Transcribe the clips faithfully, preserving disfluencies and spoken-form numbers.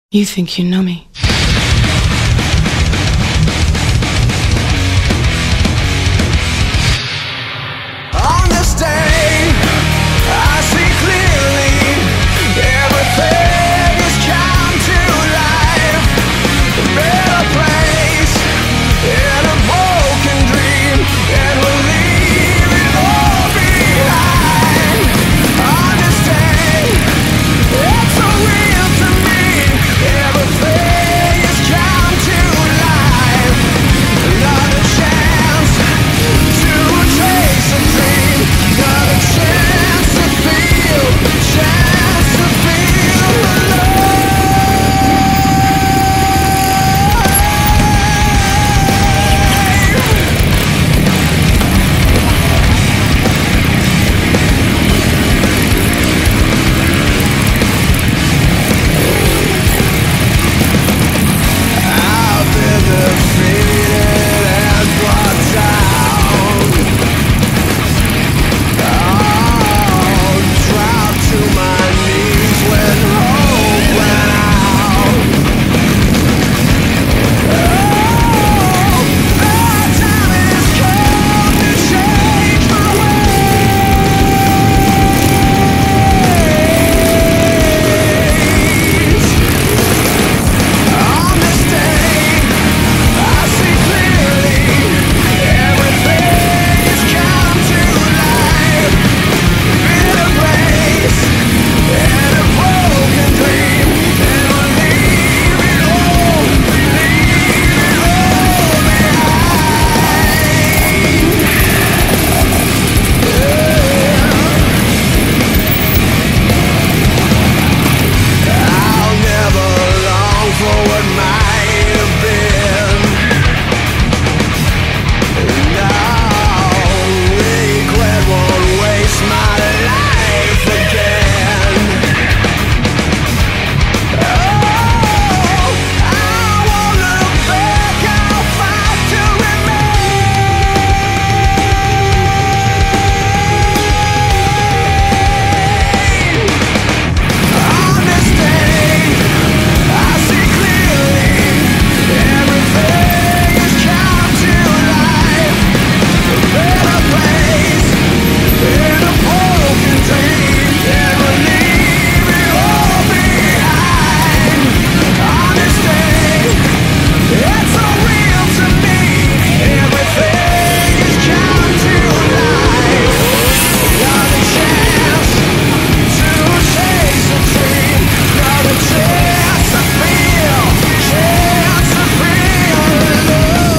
You think you know me? On this day, I see clearly everything has come to life. A better place in a broken dream, and we'll leave it all behind. On this day, it's so real to me. Everything has come to life. Another chance to chase a dream. Another chance to feel, chance to feel alive. I've been defeated and brought down. Oh, dropped to my knees when hope ran out. Oh, the time has come to change my ways. On this day, I see clearly everything has come to life. In a place, in a broken dream, and we'll leave it all, leave it all behind. I'll never long for what might have been. No, regret won't waste my life again. Oh, I won't look back, I'll fight to remain. On this day, I see clearly everything has come to life. A better place in a broken dream, and we'll leave it all behind. On this day, it's so real to me. Everything has come to life. Another chance to chase a dream. Another chance to feel, chance to feel love.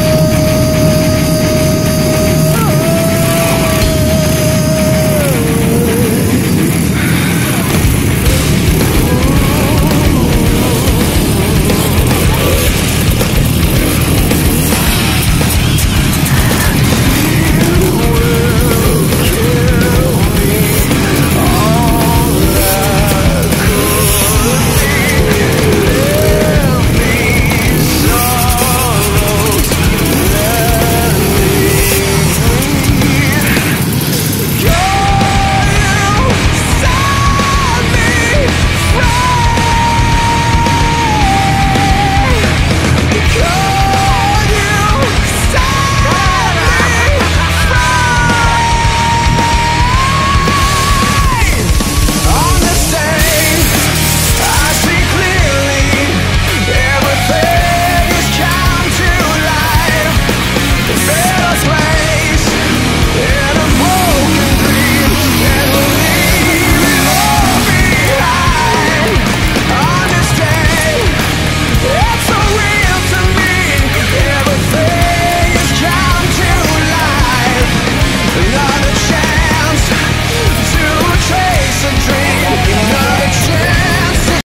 On this day, I see clearly everything has come to life. A better place in a broken dream, and we'll leave it all behind. On this day, it's so real to me. Everything has come to life. Another chance to chase a dream. Another chance to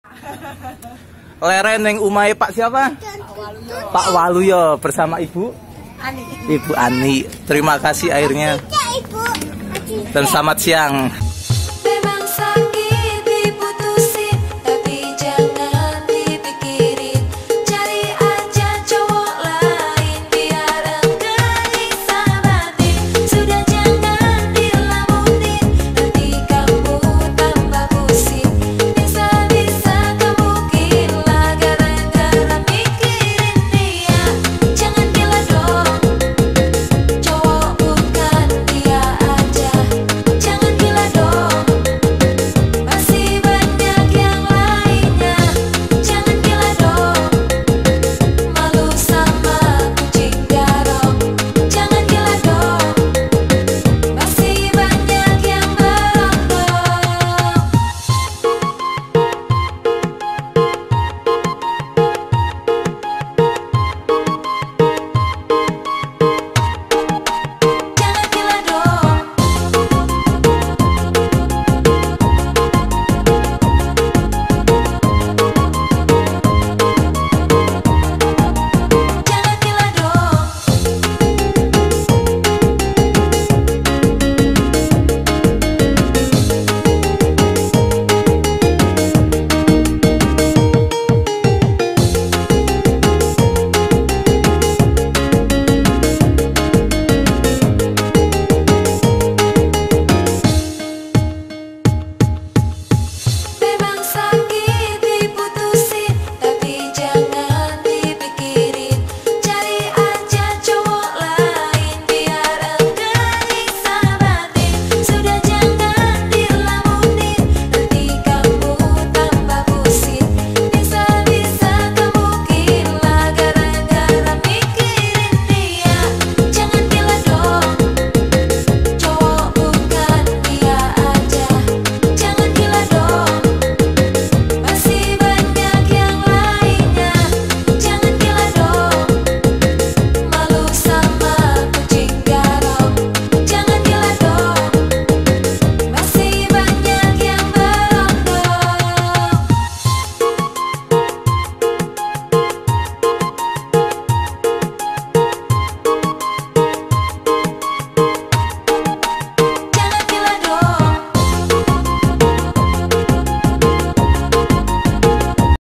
Leren yang umai Pak siapa? Pak Waluyo bersama Ibu Ani. Ibu Ani. Terima kasih airnya Ibu. dan selamat siang.